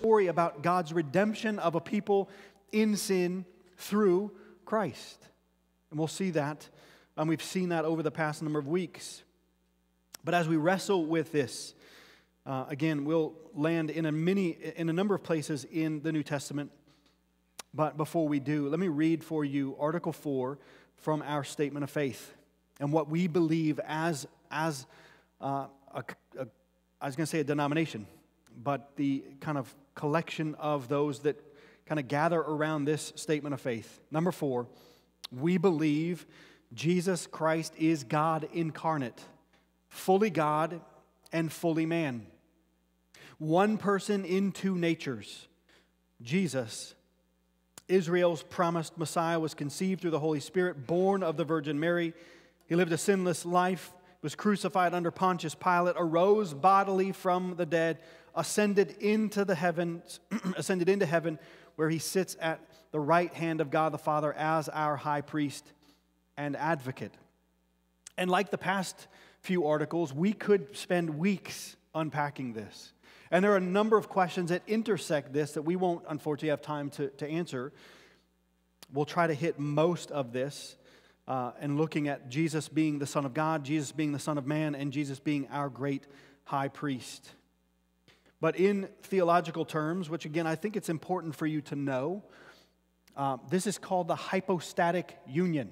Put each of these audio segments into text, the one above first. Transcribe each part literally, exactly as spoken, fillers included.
story about God's redemption of a people in sin through Christ. And we'll see that, and we've seen that over the past number of weeks. But as we wrestle with this, uh, again, we'll land in a many, in a number of places in the New Testament. But before we do, let me read for you Article four from our Statement of Faith and what we believe as, as uh, a, a, I was going to say a denomination, but the kind of collection of those that kind of gather around this statement of faith. Number four, we believe Jesus Christ is God incarnate, fully God and fully man. One person in two natures. Jesus, Israel's promised Messiah, was conceived through the Holy Spirit, born of the Virgin Mary. He lived a sinless life, was crucified under Pontius Pilate, arose bodily from the dead, ascended into the heavens, ascended into heaven, where he sits at the right hand of God the Father as our high priest and advocate. And like the past few articles, we could spend weeks unpacking this. And there are a number of questions that intersect this that we won't, unfortunately, have time to, to answer. We'll try to hit most of this uh, and looking at Jesus being the Son of God, Jesus being the Son of Man, and Jesus being our great high priest. But in theological terms, which again I think it's important for you to know, uh, this is called the hypostatic union.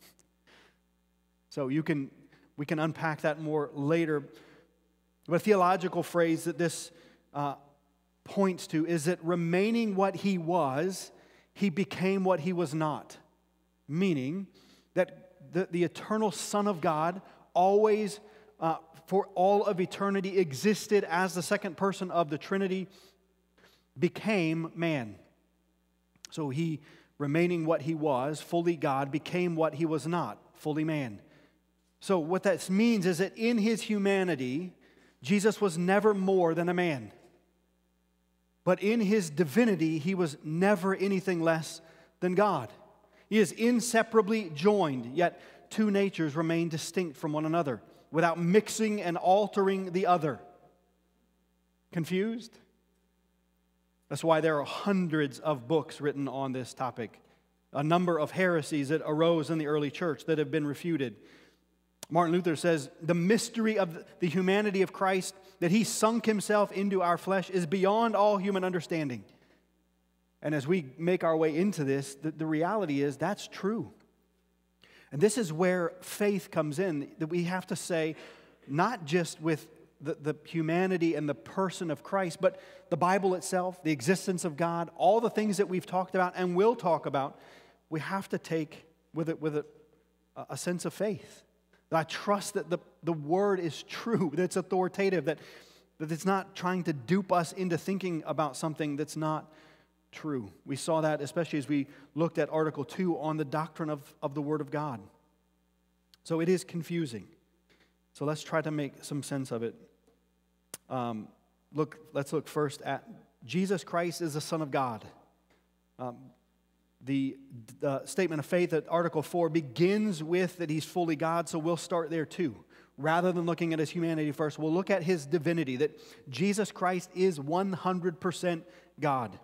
So you can we can unpack that more later. But a theological phrase that this uh, points to is that remaining what he was, he became what he was not. Meaning that the, the eternal Son of God always, uh, for all of eternity, existed as the second person of the Trinity, became man. So he, remaining what he was, fully God, became what he was not, fully man. So what that means is that in his humanity, Jesus was never more than a man. But in his divinity, he was never anything less than God. He is inseparably joined, yet two natures remain distinct from one another, without mixing and altering the other. Confused? That's why there are hundreds of books written on this topic. A number of heresies that arose in the early church that have been refuted. Martin Luther says, the mystery of the humanity of Christ, that he sunk himself into our flesh, is beyond all human understanding. And as we make our way into this, the, the reality is that's true. And this is where faith comes in, that we have to say, not just with the, the humanity and the person of Christ, but the Bible itself, the existence of God, all the things that we've talked about and will talk about, we have to take with it with a, a sense of faith. That I trust that the, the Word is true, that it's authoritative, that, that it's not trying to dupe us into thinking about something that's not true. We saw that especially as we looked at Article two on the doctrine of, of the Word of God. So it is confusing. So let's try to make some sense of it. Um, look, let's look first at Jesus Christ is the Son of God. Um, the uh, statement of faith at Article four begins with that he's fully God, so we'll start there too. Rather than looking at his humanity first, we'll look at his divinity, that Jesus Christ is one hundred percent God.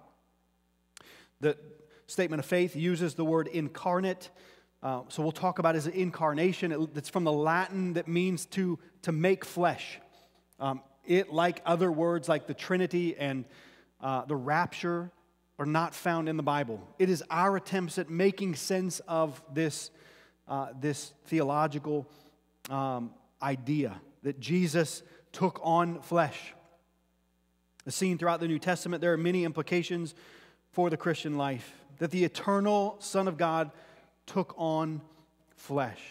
The statement of faith uses the word incarnate, uh, so we'll talk about his incarnation. It, it's from the Latin that means to, to make flesh. Um, it, like other words like the Trinity and uh, the rapture, are not found in the Bible. It is our attempts at making sense of this, uh, this theological um, idea that Jesus took on flesh. As seen throughout the New Testament, there are many implications for the Christian life, that the eternal Son of God took on flesh.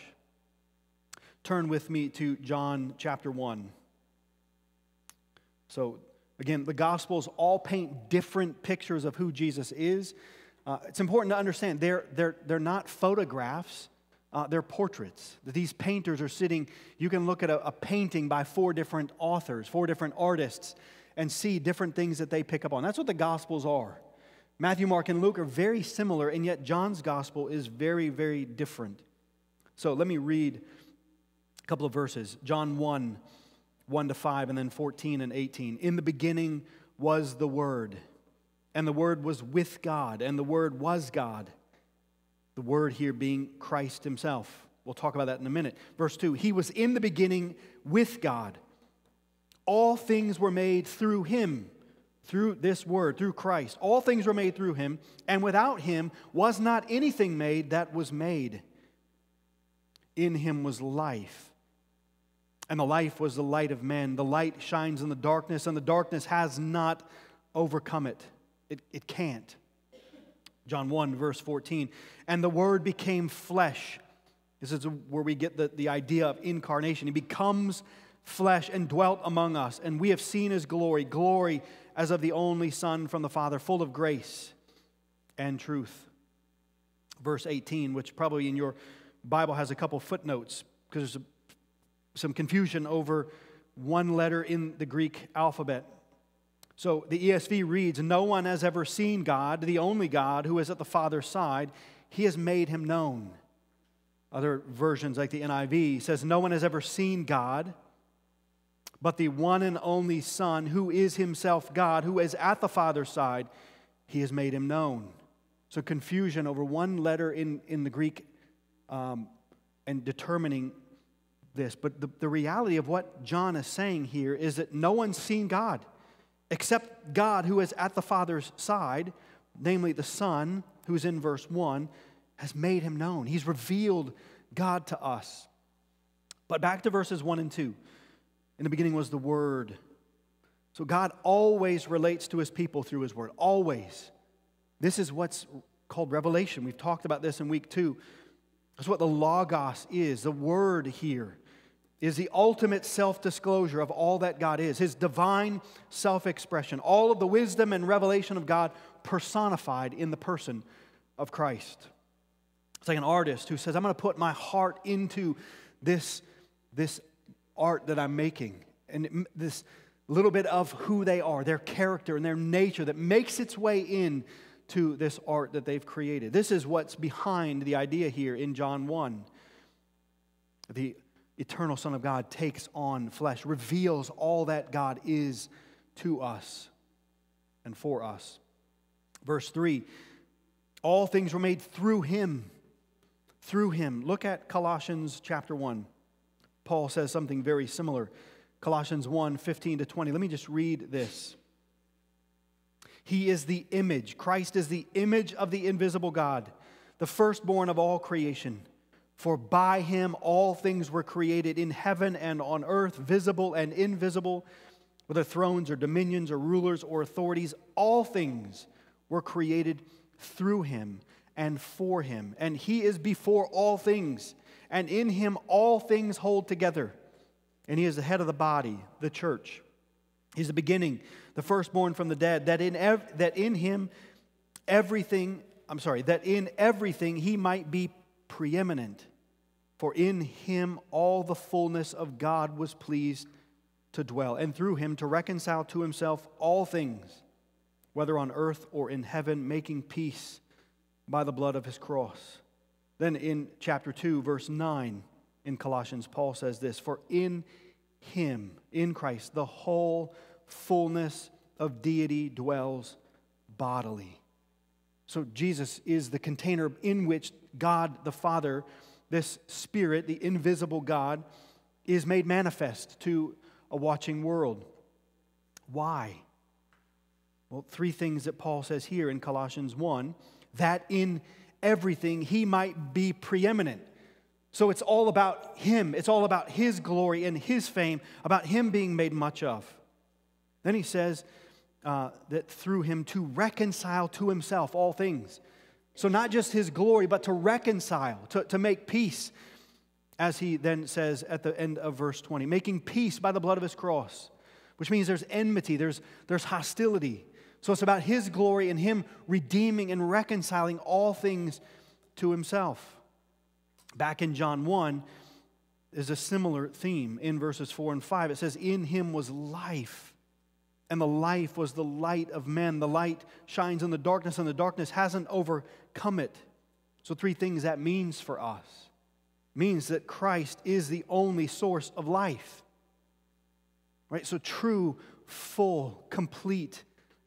Turn with me to John chapter one. So, again, the Gospels all paint different pictures of who Jesus is. Uh, it's important to understand they're, they're, they're not photographs, uh, they're portraits. That these painters are sitting, you can look at a, a painting by four different authors, four different artists, and see different things that they pick up on. That's what the Gospels are. Matthew, Mark, and Luke are very similar, and yet John's Gospel is very, very different. So let me read a couple of verses. John one, one to five, and then fourteen and eighteen. In the beginning was the Word, And the Word was with God, and the Word was God. The Word here being Christ himself. We'll talk about that in a minute. Verse two, he was in the beginning with God. All things were made through him, through this Word, through Christ. All things were made through him, and without him was not anything made that was made. In him was life, and the life was the light of men. The light shines in the darkness, and the darkness has not overcome it. It, it can't. John one, verse fourteen. And the Word became flesh. This is where we get the, the idea of incarnation. He becomes flesh and dwelt among us. And we have seen his glory, glory as of the only Son from the Father, full of grace and truth. Verse eighteen, which probably in your Bible has a couple footnotes because there's a, some confusion over one letter in the Greek alphabet. So the E S V reads, no one has ever seen God, the only God who is at the Father's side. He has made him known. Other versions like the N I V says, no one has ever seen God, but the one and only Son who is himself God, who is at the Father's side, he has made him known. So confusion over one letter in, in the Greek um, and determining this. But the, the reality of what John is saying here is that no one's seen God except God who is at the Father's side, namely the Son, who's in verse one, has made him known. He's revealed God to us. But back to verses one and two. In the beginning was the Word. So God always relates to his people through his Word. Always. This is what's called revelation. We've talked about this in week two. That's what the Logos is. The Word here is the ultimate self-disclosure of all that God is. His divine self-expression. All of the wisdom and revelation of God personified in the person of Christ. It's like an artist who says, I'm going to put my heart into this, this art that I'm making. And this little bit of who they are, their character and their nature that makes its way in to this art that they've created. This is what's behind the idea here in John one. The eternal Son of God takes on flesh, reveals all that God is to us and for us. Verse three, all things were made through him. Through him. Look at Colossians chapter one. Paul says something very similar. Colossians one, fifteen to twenty. Let me just read this. He is the image. Christ is the image of the invisible God, the firstborn of all creation. For by him all things were created in heaven and on earth, visible and invisible, whether thrones or dominions or rulers or authorities. All things were created through him and for him. And he is before all things, and in him all things hold together. And he is the head of the body, the church. He's the beginning, the firstborn from the dead, that in ev- that in him everything, I'm sorry, that in everything he might be preeminent. For in him all the fullness of God was pleased to dwell, and through him to reconcile to himself all things, whether on earth or in heaven, making peace by the blood of his cross. Then in chapter two, verse nine, in Colossians, Paul says this, for in him, in Christ, the whole fullness of deity dwells bodily. So Jesus is the container in which God the Father, this Spirit, the invisible God, is made manifest to a watching world. Why? Well, three things that Paul says here in Colossians one, that in everything he might be preeminent. So it's all about him. It's all about his glory and his fame, about him being made much of. Then he says uh, that through him to reconcile to himself all things. So not just his glory, but to reconcile, to, to make peace, as he then says at the end of verse twenty, making peace by the blood of his cross, which means there's enmity, there's, there's hostility. So it's about his glory and him redeeming and reconciling all things to himself. Back in John one, is a similar theme in verses four and five. It says, in him was life, and the life was the light of men. The light shines in the darkness, and the darkness hasn't overcome it. So three things that means for us. It means that Christ is the only source of life. Right? So true, full, complete,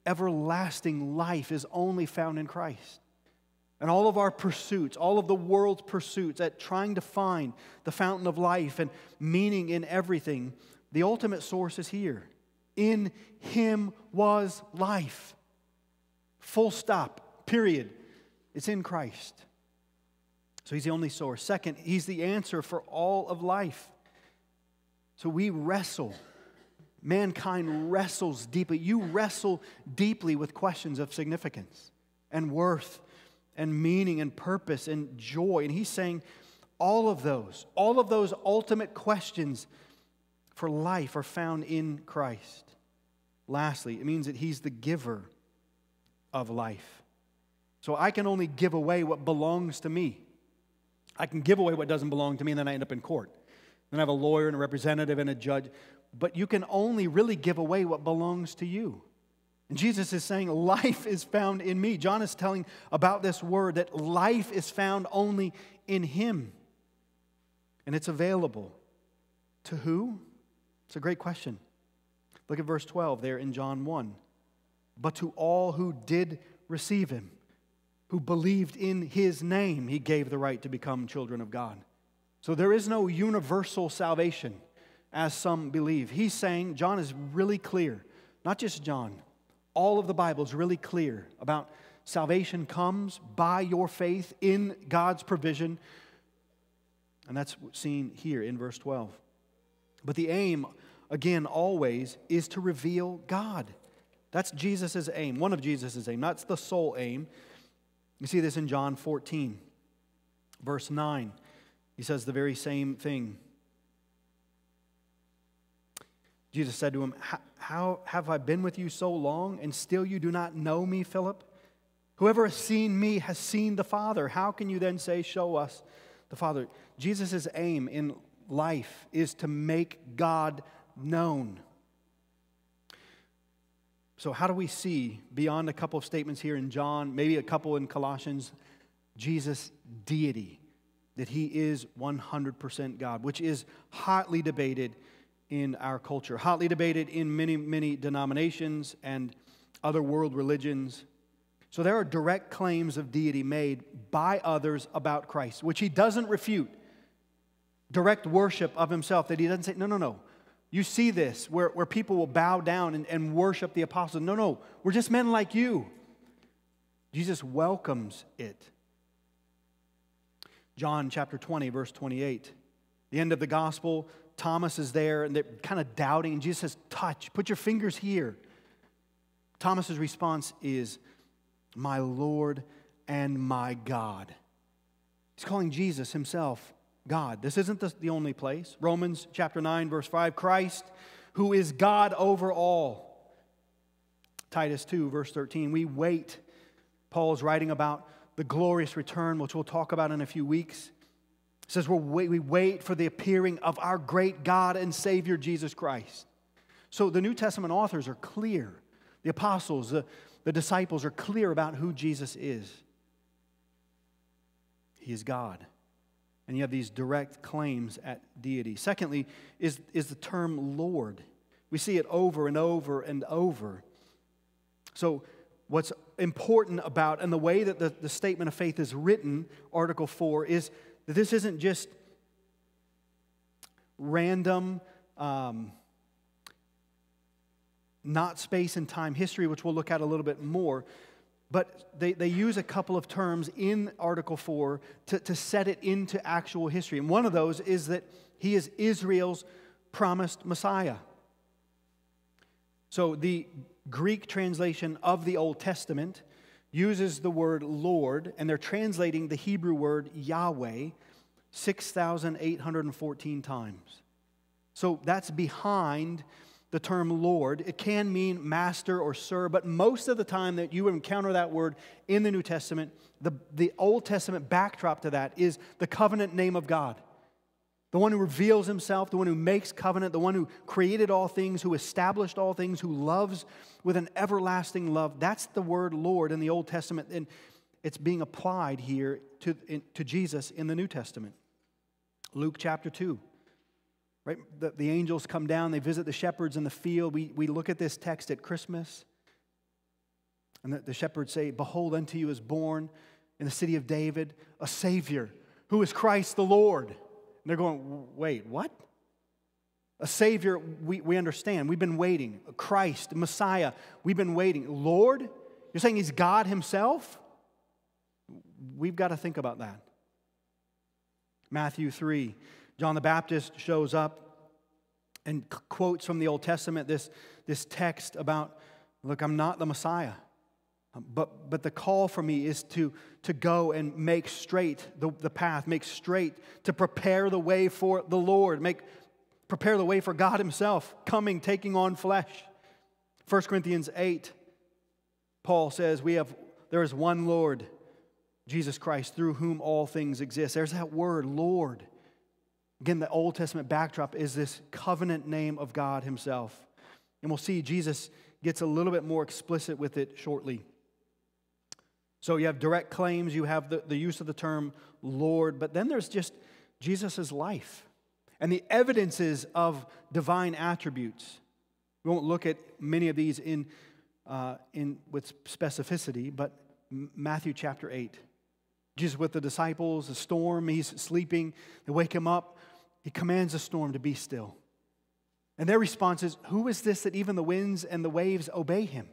everlasting life is only found in Christ. And all of our pursuits, all of the world's pursuits at trying to find the fountain of life and meaning in everything, the ultimate source is here. In Him was life. Full stop, period. It's in Christ. So He's the only source. Second, He's the answer for all of life. So we wrestle. Mankind wrestles deeply. You wrestle deeply with questions of significance and worth and meaning and purpose and joy. And He's saying all of those, all of those ultimate questions for life are found in Christ. Lastly, it means that He's the giver of life. So I can only give away what belongs to me. I can give away what doesn't belong to me, and then I end up in court. Then I have a lawyer and a representative and a judge. But you can only really give away what belongs to you. And Jesus is saying life is found in me. John is telling about this word that life is found only in Him. And it's available. To who? It's a great question. Look at verse twelve there in John one. But to all who did receive Him, who believed in His name, He gave the right to become children of God. So there is no universal salvation, as some believe. He's saying, John is really clear, not just John, all of the Bible is really clear about salvation comes by your faith in God's provision. And that's seen here in verse twelve. But the aim, again, always, is to reveal God. That's Jesus' aim, one of Jesus' aim. That's the sole aim. You see this in John fourteen, verse nine. He says the very same thing. Jesus said to him, "How have I been with you so long, and still you do not know me, Philip? Whoever has seen me has seen the Father. How can you then say, 'Show us the Father'?" Jesus' aim in life is to make God known. So how do we see, beyond a couple of statements here in John, maybe a couple in Colossians, Jesus' deity, that He is one hundred percent God, which is hotly debated in our culture, hotly debated in many, many denominations and other world religions. So there are direct claims of deity made by others about Christ, which He doesn't refute. Direct worship of Himself that He doesn't say, no, no, no. You see this, where, where people will bow down and, and worship the apostles. No, no, we're just men like you. Jesus welcomes it. John chapter twenty, verse twenty-eight. The end of the gospel, Thomas is there, and they're kind of doubting. And Jesus says, touch, put your fingers here. Thomas's response is, my Lord and my God. He's calling Jesus Himself God. This isn't the, the only place. Romans chapter nine, verse five, Christ, who is God over all. Titus two, verse thirteen, we wait. Paul's writing about the glorious return, which we'll talk about in a few weeks. It says we're wait, we wait for the appearing of our great God and Savior, Jesus Christ. So the New Testament authors are clear. The apostles, the, the disciples are clear about who Jesus is. He is God. And you have these direct claims at deity. Secondly, is, is the term Lord. We see it over and over and over. So what's important about, and the way that the, the statement of faith is written, Article four, is that this isn't just random, um, not space and time history, which we'll look at a little bit more. But they, they use a couple of terms in Article four to, to set it into actual history. And one of those is that He is Israel's promised Messiah. So the Greek translation of the Old Testament uses the word Lord, and they're translating the Hebrew word Yahweh six thousand eight hundred fourteen times. So that's behind the term Lord. It can mean master or sir, but most of the time that you encounter that word in the New Testament, the, the Old Testament backdrop to that is the covenant name of God. The one who reveals Himself, the one who makes covenant, the one who created all things, who established all things, who loves with an everlasting love. That's the word Lord in the Old Testament, and it's being applied here to, in, to Jesus in the New Testament. Luke chapter two. Right? The, the angels come down, they visit the shepherds in the field. We, we look at this text at Christmas. And the, the shepherds say, behold, unto you is born in the city of David a Savior, who is Christ the Lord. And they're going, wait, what? A Savior, we, we understand. We've been waiting. Christ, Messiah, we've been waiting. Lord, you're saying He's God Himself? We've got to think about that. Matthew three, John the Baptist shows up and quotes from the Old Testament this, this text about, look, I'm not the Messiah. But, but the call for me is to, to go and make straight the, the path, make straight, to prepare the way for the Lord, make prepare the way for God Himself, coming, taking on flesh. First Corinthians eight, Paul says, we have there is one Lord, Jesus Christ, through whom all things exist. There's that word, Lord. Again, the Old Testament backdrop is this covenant name of God Himself. And we'll see Jesus gets a little bit more explicit with it shortly. So you have direct claims, you have the, the use of the term Lord, but then there's just Jesus' life and the evidences of divine attributes. We won't look at many of these in, uh, in with specificity, but Matthew chapter eight. Jesus with the disciples, the storm, He's sleeping, they wake Him up, He commands the storm to be still. And their response is, who is this that even the winds and the waves obey Him?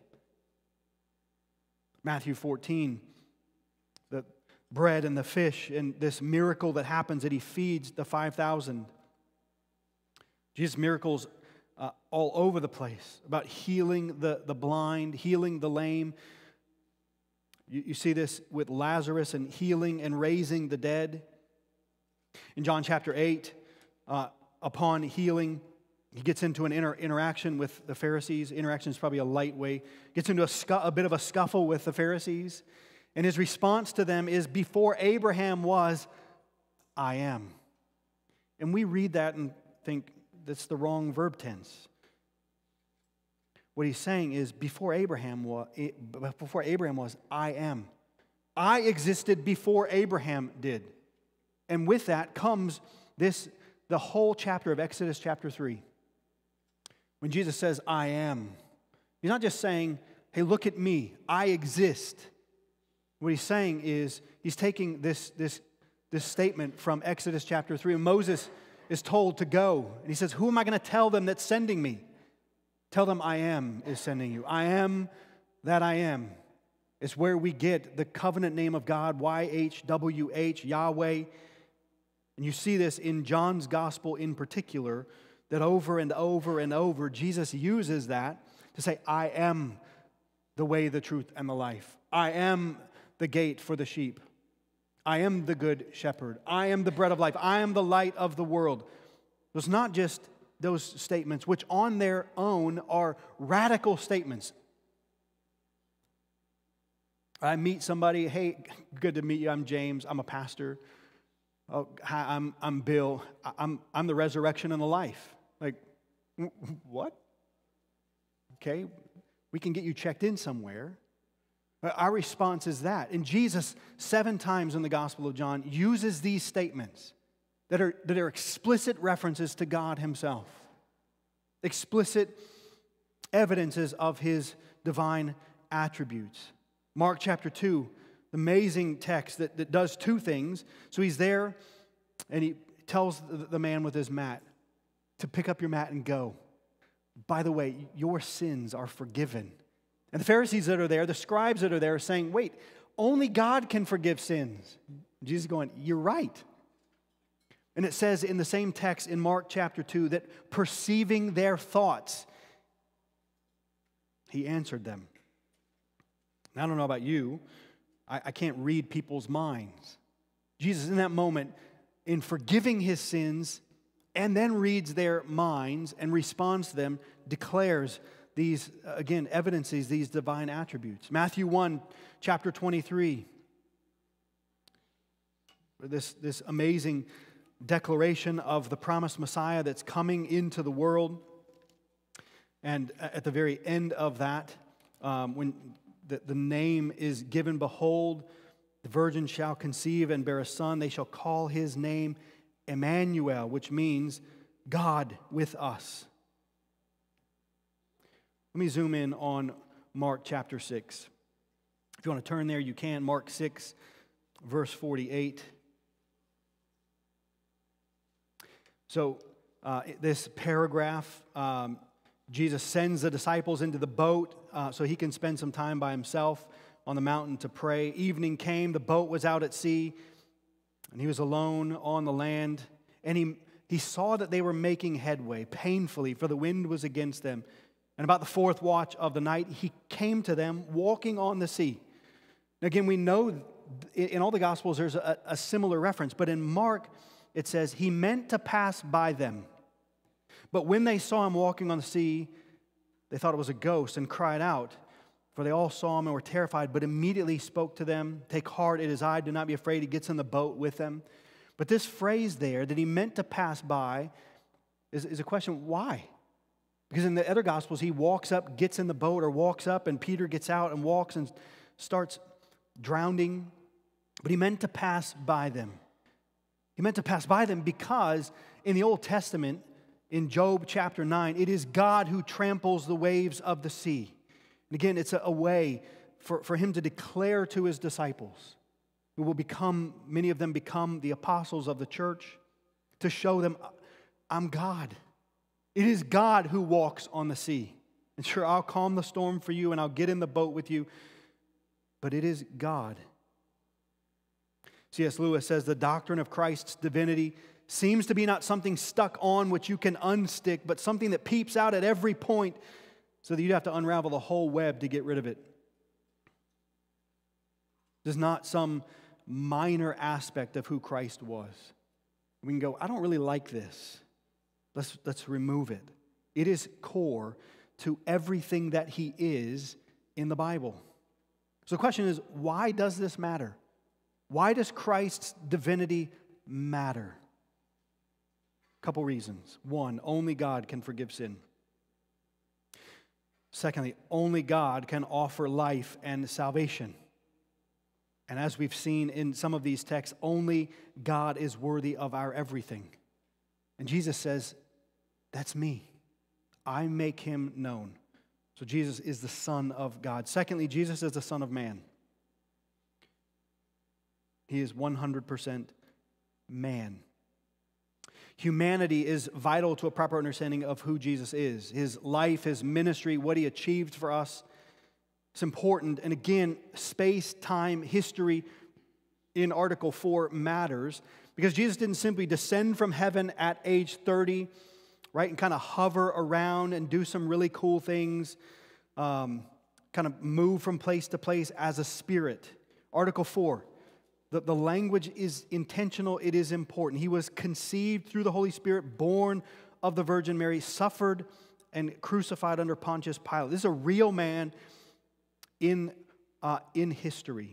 Matthew fourteen, the bread and the fish and this miracle that happens that He feeds the five thousand. Jesus' miracles uh, all over the place about healing the, the blind, healing the lame. You, you see this with Lazarus and healing and raising the dead. In John chapter eight, uh, upon healing, He gets into an inter- interaction with the Pharisees. Interaction is probably a light way. Gets into a, scu- a bit of a scuffle with the Pharisees. And His response to them is, before Abraham was, I am. And we read that and think that's the wrong verb tense. What He's saying is, before Abraham was, before Abraham was, I am. I existed before Abraham did. And with that comes this, the whole chapter of Exodus chapter three. When Jesus says, I am, He's not just saying, hey, look at me, I exist. What He's saying is, He's taking this, this, this statement from Exodus chapter three. And Moses is told to go. And he says, who am I going to tell them that's sending me? Tell them I am is sending you. I am that I am. It's where we get the covenant name of God, Y H W H, Yahweh. And you see this in John's gospel in particular, that over and over and over, Jesus uses that to say, I am the way, the truth, and the life. I am the gate for the sheep. I am the good shepherd. I am the bread of life. I am the light of the world. It's not just those statements, which on their own are radical statements. I meet somebody, hey, good to meet you, I'm James, I'm a pastor. Oh, hi, I'm, I'm Bill, I'm, I'm the resurrection and the life. Like, what? Okay, we can get you checked in somewhere. Our response is that. And Jesus, seven times in the Gospel of John, uses these statements that are, that are explicit references to God Himself. Explicit evidences of His divine attributes. Mark chapter two, amazing text that, that does two things. So He's there and He tells the, the man with his mat to pick up your mat and go. By the way, your sins are forgiven. And the Pharisees that are there, the scribes that are there are saying, wait, only God can forgive sins. Jesus is going, you're right. And it says in the same text in Mark chapter two that perceiving their thoughts, He answered them. And I don't know about you, I, I can't read people's minds. Jesus in that moment, in forgiving His sins, and then reads their minds and responds to them, declares these, again, evidences these divine attributes. Matthew one, chapter twenty-three. This, this amazing declaration of the promised Messiah that's coming into the world. And at the very end of that, um, when the, the name is given, behold, the virgin shall conceive and bear a son. They shall call His name Emmanuel, which means God with us. Let me zoom in on Mark chapter six. If you want to turn there, you can. Mark six, verse forty-eight. So uh, this paragraph, um, Jesus sends the disciples into the boat uh, so he can spend some time by himself on the mountain to pray. Evening came, the boat was out at sea, and he was alone on the land. And he, he saw that they were making headway painfully, for the wind was against them. And about the fourth watch of the night, he came to them walking on the sea. Now again, we know in all the Gospels there's a, a similar reference, but in Mark it says he meant to pass by them. But when they saw him walking on the sea, they thought it was a ghost and cried out, for they all saw him and were terrified, but immediately spoke to them, "Take heart, it is I, do not be afraid." He gets in the boat with them. But this phrase there, that he meant to pass by, is, is a question, why? Because in the other Gospels, he walks up, gets in the boat, or walks up, and Peter gets out and walks and starts drowning. But he meant to pass by them. He meant to pass by them because in the Old Testament, in Job chapter nine, it is God who tramples the waves of the sea. And again, it's a, a way for, for him to declare to his disciples, who will become, many of them become the apostles of the church, to show them, I'm God. It is God who walks on the sea. And sure, I'll calm the storm for you and I'll get in the boat with you, but it is God. C S Lewis says the doctrine of Christ's divinity seems to be not something stuck on which you can unstick, but something that peeps out at every point so that you'd have to unravel the whole web to get rid of it. It is not some minor aspect of who Christ was. We can go, I don't really like this. Let's, let's remove it. It is core to everything that he is in the Bible. So the question is, why does this matter? Why does Christ's divinity matter? A couple reasons. One, only God can forgive sin. Secondly, only God can offer life and salvation. And as we've seen in some of these texts, only God is worthy of our everything. And Jesus says, that's me. I make him known. So Jesus is the Son of God. Secondly, Jesus is the Son of Man. He is one hundred percent man. Humanity is vital to a proper understanding of who Jesus is. His life, his ministry, what he achieved for us. It's important. And again, space, time, history in Article four matters because Jesus didn't simply descend from heaven at age thirty, right, and kind of hover around and do some really cool things, um, kind of move from place to place as a spirit. Article four. The, the language is intentional, it is important. He was conceived through the Holy Spirit, born of the Virgin Mary, suffered and crucified under Pontius Pilate. This is a real man in, uh, in history.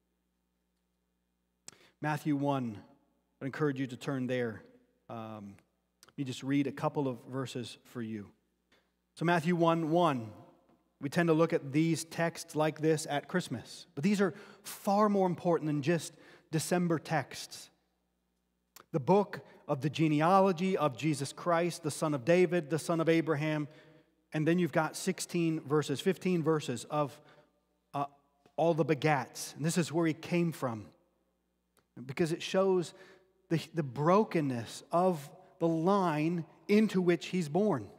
Matthew one, I encourage you to turn there. Um, let me just read a couple of verses for you. So Matthew one one. We tend to look at these texts like this at Christmas. But these are far more important than just December texts. The book of the genealogy of Jesus Christ, the son of David, the son of Abraham. And then you've got sixteen verses, fifteen verses of uh, all the begats. And this is where he came from. Because it shows the, the brokenness of the line into which he's born.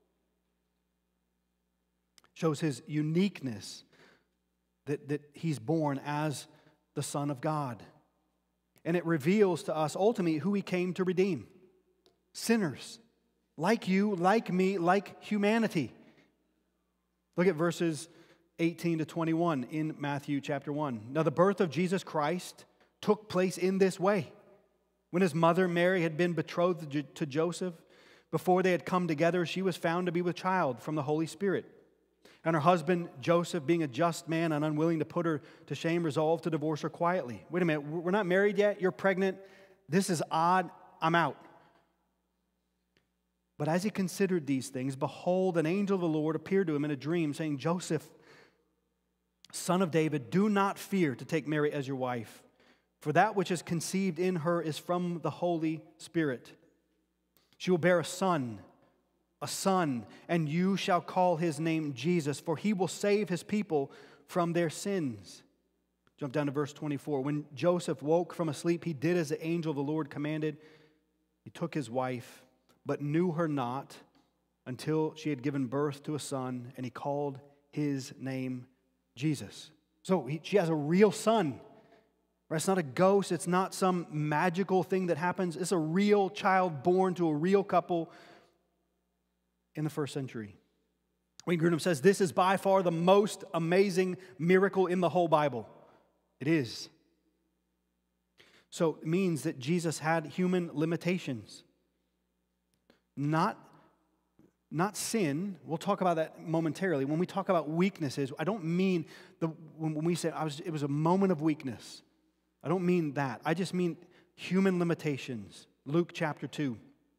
Shows his uniqueness that, that he's born as the Son of God. And it reveals to us ultimately who he came to redeem. Sinners, like you, like me, like humanity. Look at verses eighteen to twenty-one in Matthew chapter one. Now the birth of Jesus Christ took place in this way. When his mother Mary had been betrothed to Joseph, before they had come together, she was found to be with child from the Holy Spirit. And her husband, Joseph, being a just man and unwilling to put her to shame, resolved to divorce her quietly. Wait a minute, we're not married yet? You're pregnant? This is odd. I'm out. But as he considered these things, behold, an angel of the Lord appeared to him in a dream, saying, Joseph, son of David, do not fear to take Mary as your wife, for that which is conceived in her is from the Holy Spirit. She will bear a son, a son, and you shall call his name Jesus, for he will save his people from their sins. Jump down to verse twenty-four. When Joseph woke from a sleep, he did as the angel of the Lord commanded. He took his wife, but knew her not until she had given birth to a son, and he called his name Jesus. So he, she has a real son. Right? It's not a ghost. It's not some magical thing that happens. It's a real child born to a real couple in the first century. Wayne Grudem says, this is by far the most amazing miracle in the whole Bible. It is. So it means that Jesus had human limitations. Not, not sin. We'll talk about that momentarily. When we talk about weaknesses, I don't mean the when we say I was, it was a moment of weakness. I don't mean that. I just mean human limitations. Luke chapter two,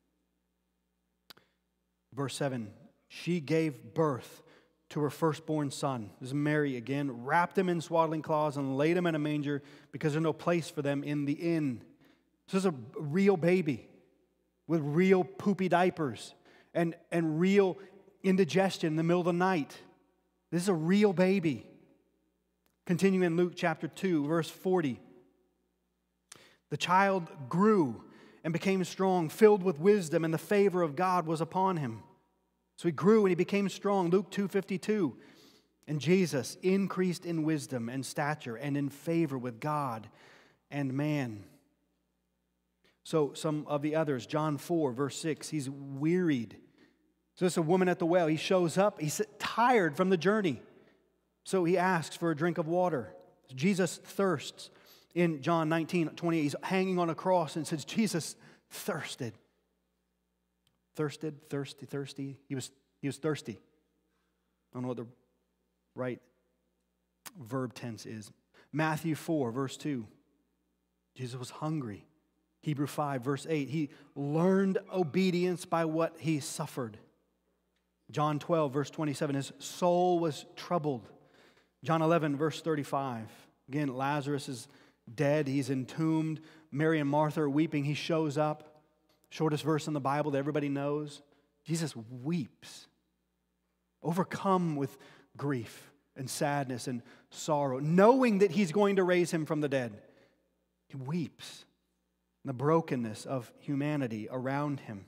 verse seven. She gave birth to her firstborn son. This is Mary again. Wrapped him in swaddling cloths and laid him in a manger because there's no place for them in the inn. This is a real baby with real poopy diapers and, and real indigestion in the middle of the night. This is a real baby. Continuing in Luke chapter two, verse forty. The child grew and became strong, filled with wisdom, and the favor of God was upon him. So he grew and he became strong. Luke two fifty-two. And Jesus increased in wisdom and stature and in favor with God and man. So some of the others, John four, verse six, he's wearied. So it's a woman at the well. He shows up. He's tired from the journey. So he asks for a drink of water. Jesus thirsts. In John nineteen twenty-eight, he's hanging on a cross and says, Jesus thirsted. Thirsted, thirsty, thirsty. He was, he was thirsty. I don't know what the right verb tense is. Matthew four, verse two. Jesus was hungry. Hebrew five, verse eight. He learned obedience by what he suffered. John twelve, verse twenty-seven. His soul was troubled. John eleven, verse thirty-five. Again, Lazarus is dead. He's entombed. Mary and Martha are weeping. He shows up. Shortest verse in the Bible that everybody knows. Jesus weeps, overcome with grief and sadness and sorrow, knowing that he's going to raise him from the dead. He weeps in the brokenness of humanity around him.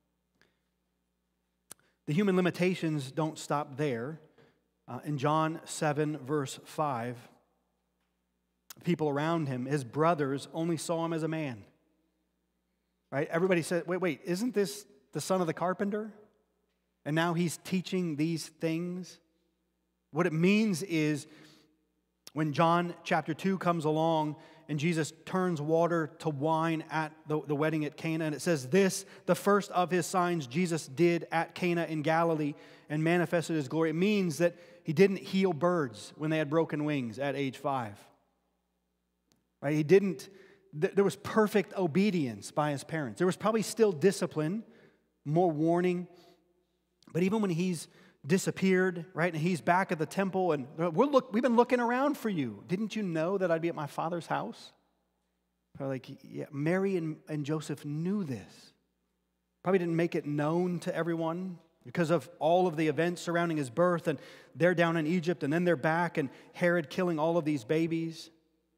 The human limitations don't stop there. Uh, in John seven, verse five, people around him, his brothers, only saw him as a man. Right? Everybody said, wait, wait, isn't this the son of the carpenter? And now he's teaching these things? What it means is when John chapter two comes along and Jesus turns water to wine at the, the wedding at Cana, and it says this, the first of his signs Jesus did at Cana in Galilee and manifested his glory. It means that he didn't heal birds when they had broken wings at age five. Right? He didn't, th- there was perfect obedience by his parents. There was probably still discipline, more warning. But even when he's disappeared, right, and he's back at the temple, and we're look, we've been looking around for you. Didn't you know that I'd be at my Father's house? Probably like, yeah, Mary and, and Joseph knew this. Probably didn't make it known to everyone because of all of the events surrounding his birth, and they're down in Egypt, and then they're back, and Herod killing all of these babies.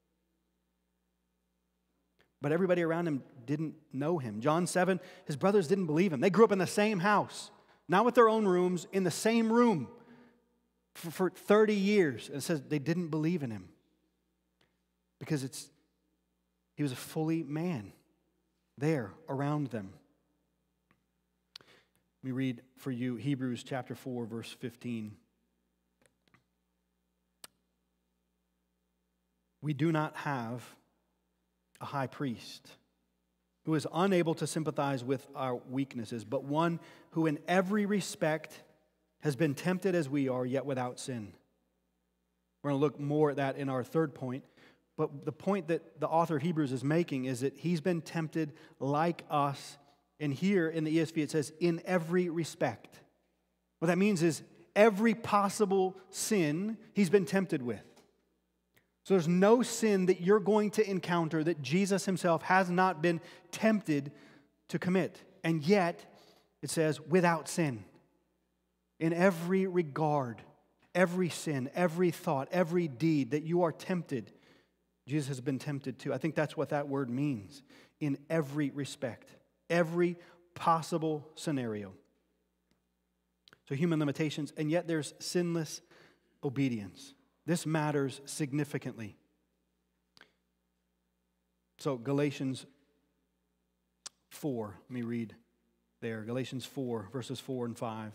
But everybody around him didn't know him. John seven, his brothers didn't believe him. They grew up in the same house, not with their own rooms, in the same room for, for thirty years. And it says they didn't believe in him because it's he was a fully man there around them. Let me read for you Hebrews chapter four, verse fifteen. We do not have a high priest who is unable to sympathize with our weaknesses, but one who in every respect has been tempted as we are, yet without sin. We're going to look more at that in our third point. But the point that the author of Hebrews is making is that he's been tempted like us. And here in the E S V it says, in every respect. What that means is every possible sin he's been tempted with. So there's no sin that you're going to encounter that Jesus himself has not been tempted to commit. And yet, it says, without sin. In every regard, every sin, every thought, every deed that you are tempted, Jesus has been tempted too. I think that's what that word means in every respect, every possible scenario. So human limitations, and yet there's sinless obedience. This matters significantly. So Galatians four, let me read there. Galatians four, verses four and five.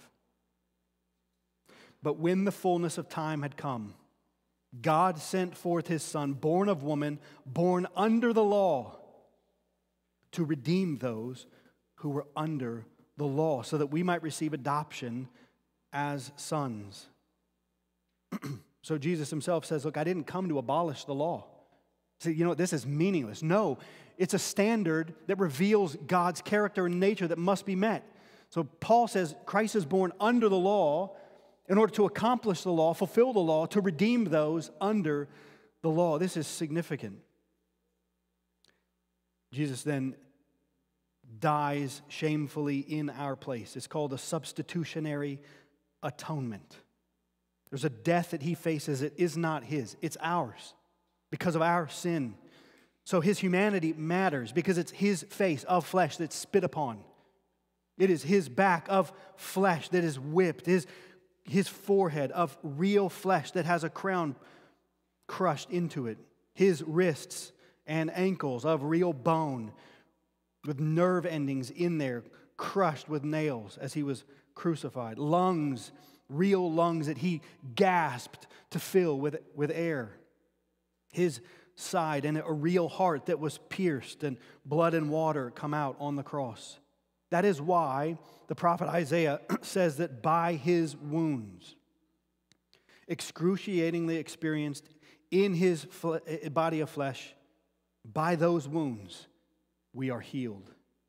But when the fullness of time had come, God sent forth his Son, born of woman, born under the law, to redeem those who were under the law, so that we might receive adoption as sons. So Jesus himself says, look, I didn't come to abolish the law. See, you know, this is meaningless. No, it's a standard that reveals God's character and nature that must be met. So Paul says Christ is born under the law in order to accomplish the law, fulfill the law, to redeem those under the law. This is significant. Jesus then dies shamefully in our place. It's called a substitutionary atonement. There's a death that he faces that is not his. It's ours because of our sin. So his humanity matters because it's his face of flesh that's spit upon. It is his back of flesh that is whipped. His, his forehead of real flesh that has a crown crushed into it. His wrists and ankles of real bone with nerve endings in there crushed with nails as he was crucified. Lungs, real lungs that he gasped to fill with, with air. His side and a real heart that was pierced and blood and water come out on the cross. That is why the prophet Isaiah says that by his wounds, excruciatingly experienced in his body of flesh, by those wounds, we are healed.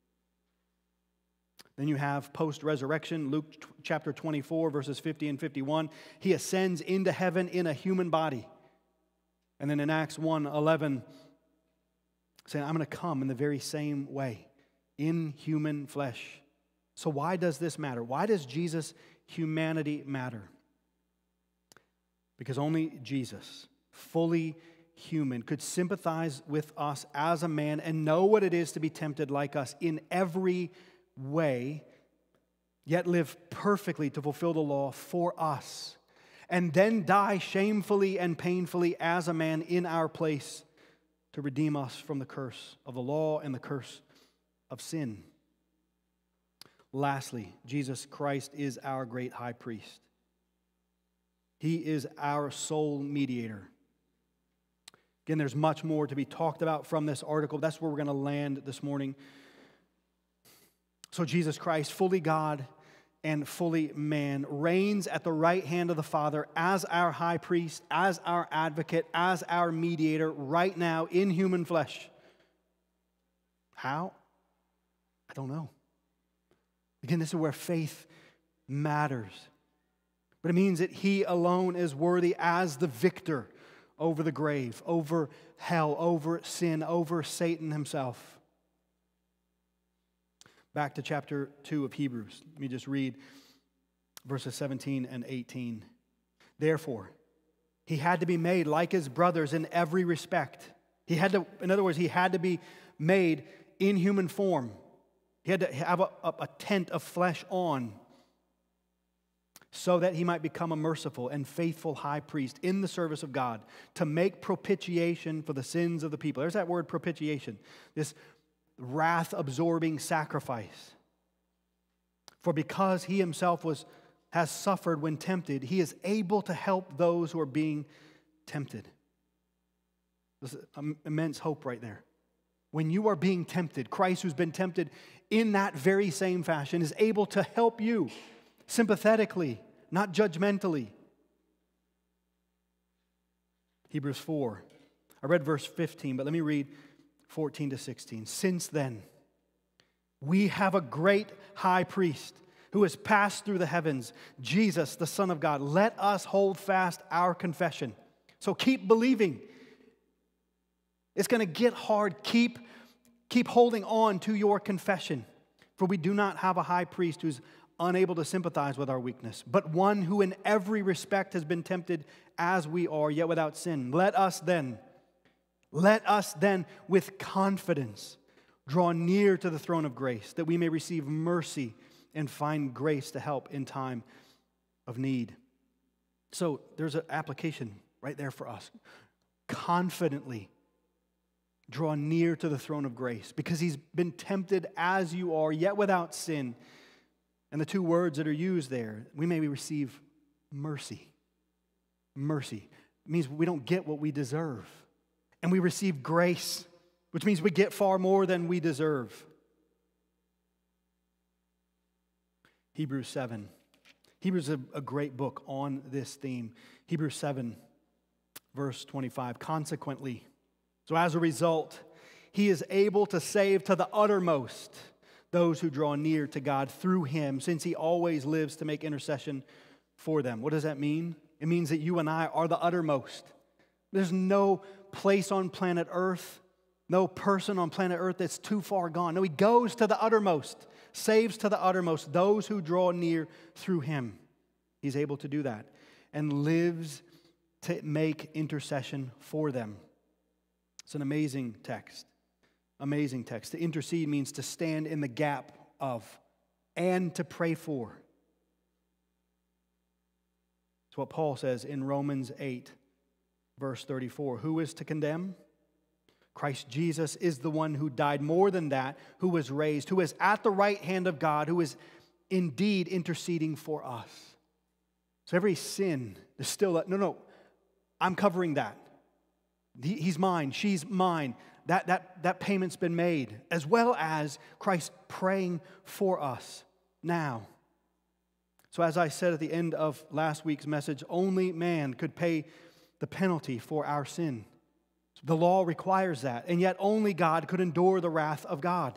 Then you have post-resurrection, Luke chapter twenty-four, verses fifty and fifty-one. He ascends into heaven in a human body. And then in Acts one eleven, saying, I'm going to come in the very same way, in human flesh. So why does this matter? Why does Jesus' humanity matter? Because only Jesus, fully human, could sympathize with us as a man and know what it is to be tempted like us in every way, yet live perfectly to fulfill the law for us, and then die shamefully and painfully as a man in our place to redeem us from the curse of the law and the curse of sin. Lastly, Jesus Christ is our great high priest. He is our sole mediator. Again, there's much more to be talked about from this article. That's where we're going to land this morning. So Jesus Christ, fully God and fully man, reigns at the right hand of the Father as our high priest, as our advocate, as our mediator right now in human flesh. How? I don't know. Again, this is where faith matters. But it means that he alone is worthy as the victor over the grave, over hell, over sin, over Satan himself. Back to chapter two of Hebrews. Let me just read verses seventeen and eighteen. Therefore, he had to be made like his brothers in every respect. He had to, in other words, he had to be made in human form. He had to have a, a, a tent of flesh on so that he might become a merciful and faithful high priest in the service of God to make propitiation for the sins of the people. There's that word propitiation, this wrath-absorbing sacrifice. For because he himself was has suffered when tempted, he is able to help those who are being tempted. There's immense hope right there. When you are being tempted, Christ, who's been tempted in that very same fashion, is able to help you sympathetically, not judgmentally. Hebrews four. I read verse fifteen, but let me read fourteen to sixteen. Since then, we have a great high priest who has passed through the heavens, Jesus, the Son of God. Let us hold fast our confession. So keep believing. It's going to get hard. Keep, keep holding on to your confession. For we do not have a high priest who's unable to sympathize with our weakness, but one who in every respect has been tempted as we are, yet without sin. Let us then Let us then with confidence draw near to the throne of grace, that we may receive mercy and find grace to help in time of need. So there's an application right there for us. Confidently draw near to the throne of grace, because he's been tempted as you are, yet without sin. And the two words that are used there, we may receive mercy. Mercy means we don't get what we deserve. And we receive grace, which means we get far more than we deserve. Hebrews seven. Hebrews is a, a great book on this theme. Hebrews seven, verse twenty-five. Consequently, so as a result, he is able to save to the uttermost those who draw near to God through him, since he always lives to make intercession for them. What does that mean? It means that you and I are the uttermost. There's no place on planet Earth, no person on planet Earth that's too far gone. No, he goes to the uttermost, saves to the uttermost those who draw near through him. He's able to do that and lives to make intercession for them. It's an amazing text. Amazing text. To intercede means to stand in the gap of and to pray for. It's what Paul says in Romans eight, verse thirty-four. Who is to condemn? Christ Jesus is the one who died, more than that, who was raised, who is at the right hand of God, who is indeed interceding for us. So every sin is still, no, no, I'm covering that. He's mine, she's mine. That, that, that payment's been made, as well as Christ praying for us now. So as I said at the end of last week's message, only man could pay the penalty for our sin. The law requires that, and yet only God could endure the wrath of God.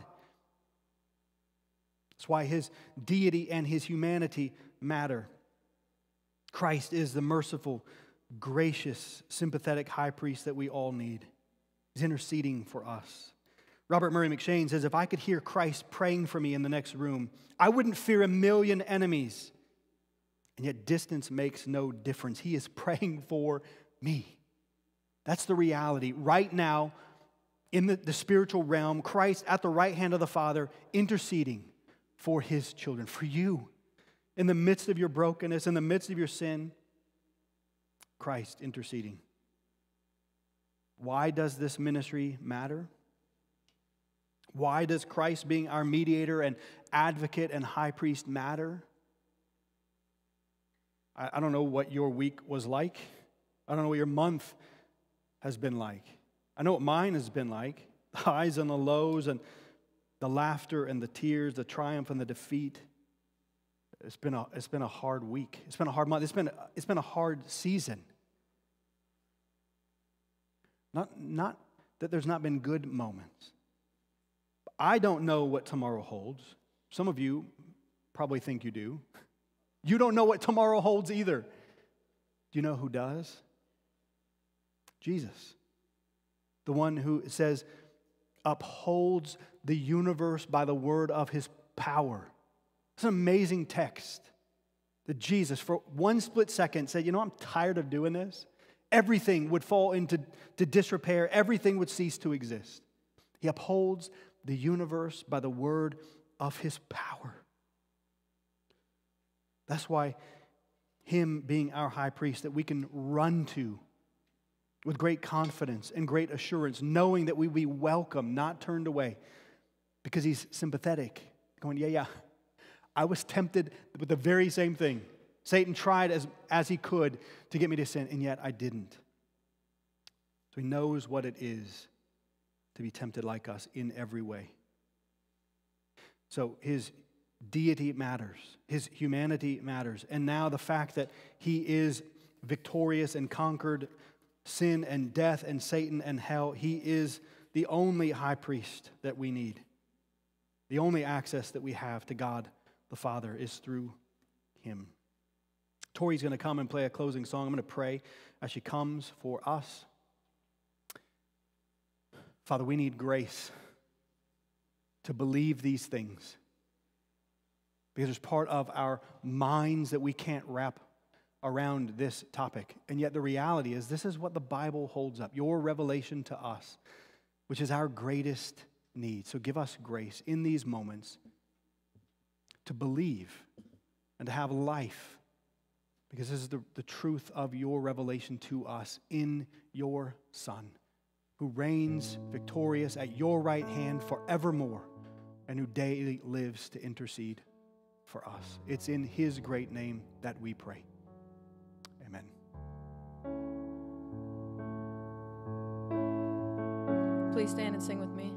That's why his deity and his humanity matter. Christ is the merciful, gracious, sympathetic high priest that we all need. He's interceding for us. Robert Murray McShane says, if I could hear Christ praying for me in the next room, I wouldn't fear a million enemies. And yet distance makes no difference. He is praying for me. That's the reality. Right now, in the, the spiritual realm, Christ at the right hand of the Father, interceding for his children, for you. In the midst of your brokenness, in the midst of your sin, Christ interceding. Why does this ministry matter? Why does Christ being our mediator and advocate and high priest matter? I, I don't know what your week was like. I don't know what your month has been like. I know what mine has been like. The highs and the lows and the laughter and the tears, the triumph and the defeat. It's been a, it's been a hard week. It's been a hard month. It's been, it's been a hard season. Not, not that there's not been good moments. I don't know what tomorrow holds. Some of you probably think you do. You don't know what tomorrow holds either. Do you know who does? Jesus. The one who, it says, upholds the universe by the word of his power. It's an amazing text that Jesus, for one split second, said, you know, I'm tired of doing this. Everything would fall into to disrepair. Everything would cease to exist. He upholds the universe by the word of his power. That's why him being our high priest that we can run to with great confidence and great assurance, knowing that we will be welcome, not turned away, because he's sympathetic, going, yeah, yeah, I was tempted with the very same thing. Satan tried as, as he could to get me to sin, and yet I didn't. So he knows what it is to be tempted like us in every way. So his deity matters. His humanity matters. And now the fact that he is victorious and conquered sin and death and Satan and hell, he is the only high priest that we need. The only access that we have to God the Father is through him. Tori's going to come and play a closing song. I'm going to pray as she comes for us. Father, we need grace to believe these things, because there's part of our minds that we can't wrap around this topic. And yet the reality is this is what the Bible holds up, your revelation to us, which is our greatest need. So give us grace in these moments to believe and to have life, because this is the, the truth of your revelation to us in your Son, who reigns victorious at your right hand forevermore and who daily lives to intercede for us. It's in his great name that we pray. Amen. Please stand and sing with me.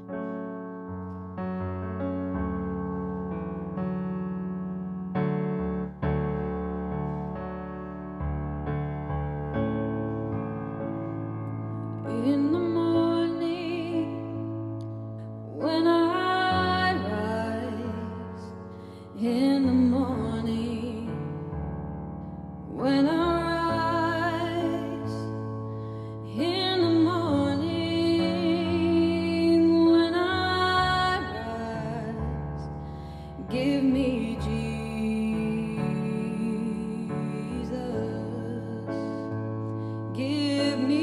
In the morning, when I rise, in the morning, when I rise, in the morning, when I rise, give me Jesus, give me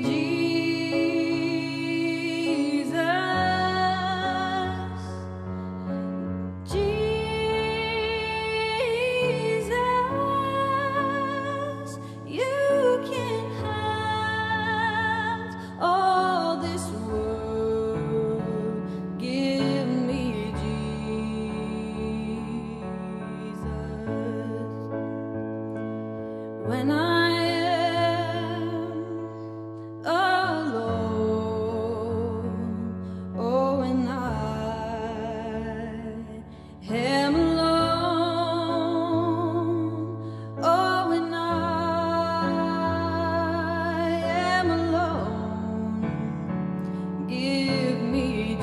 when I am alone, oh, when I am alone, oh, when I am alone, give me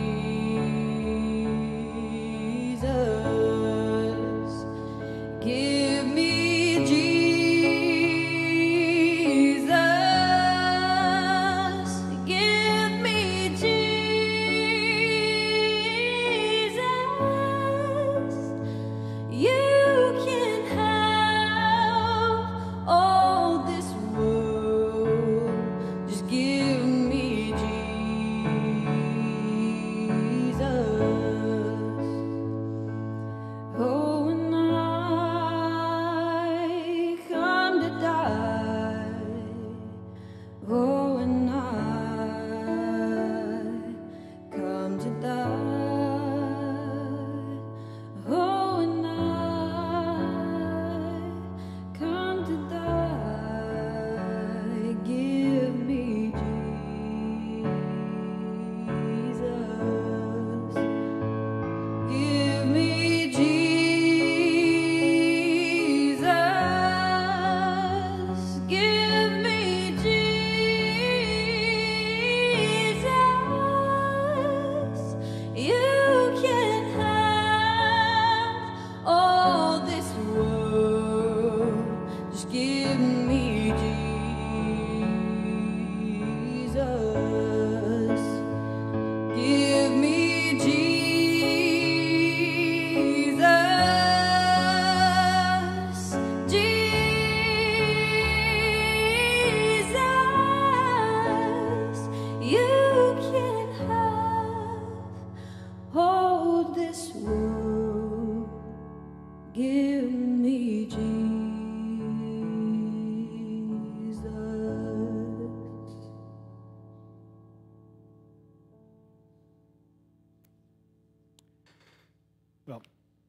Jesus, give me Well,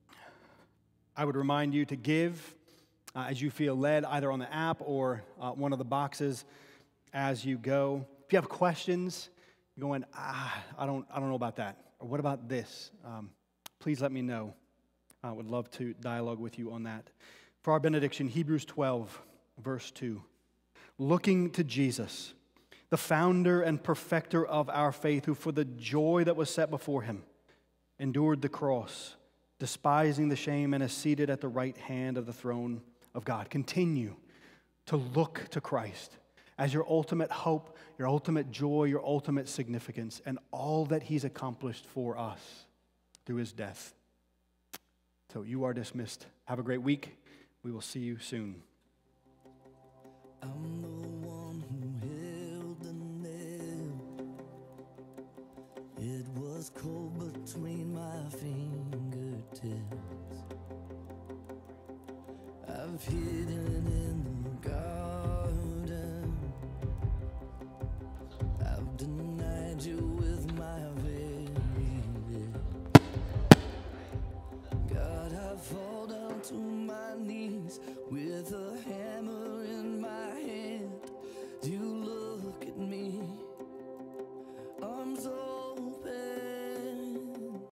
I would remind you to give uh, as you feel led, either on the app or uh, one of the boxes as you go. If you have questions, you're going, ah, I don't, I don't know about that, or what about this? Um, please let me know. I would love to dialogue with you on that. For our benediction, Hebrews twelve, verse two. Looking to Jesus, the founder and perfecter of our faith, who for the joy that was set before him endured the cross, despising the shame, and is seated at the right hand of the throne of God. Continue to look to Christ as your ultimate hope, your ultimate joy, your ultimate significance, and all that he's accomplished for us through his death. So you are dismissed. Have a great week. We will see you soon. I'm the one who held the nail. It was cold between my fingertips. I've hidden in the garden